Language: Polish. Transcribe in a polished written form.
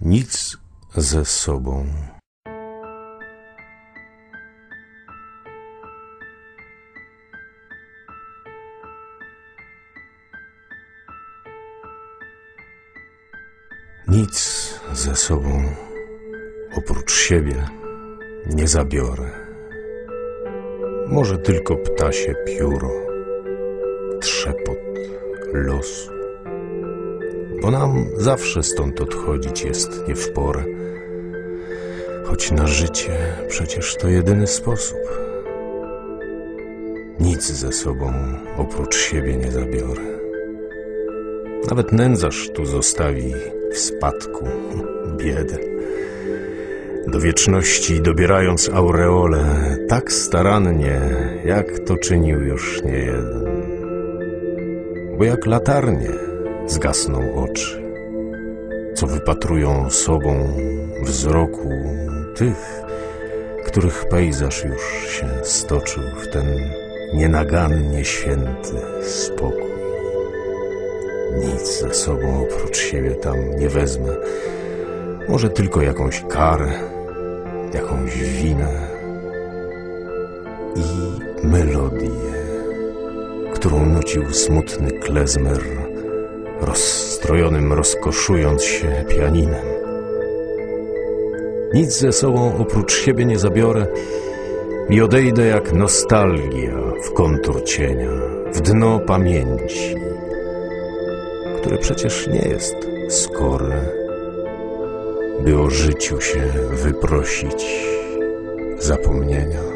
Nic ze sobą. Nic ze sobą oprócz siebie nie zabiorę. Może tylko ptasie pióro, trzepot losu. Bo nam zawsze stąd odchodzić jest nie w porę. Choć na życie przecież to jedyny sposób. Nic ze sobą oprócz siebie nie zabiorę. Nawet nędzarz tu zostawi w spadku biedę. Do wieczności dobierając aureole tak starannie, jak to czynił już niejeden. Bo jak latarnie zgasną oczy, co wypatrują sobą wzroku tych, których pejzaż już się stoczył w ten nienagannie święty spokój. Nic ze sobą oprócz siebie tam nie wezmę. Może tylko jakąś karę, jakąś winę i melodię, którą nucił smutny klezmer, rozstrojonym rozkoszując się pianinem. Nic ze sobą oprócz siebie nie zabiorę i odejdę jak nostalgia w kontur cienia, w dno pamięci, które przecież nie jest skore, by o życiu się wyprosić zapomnienia.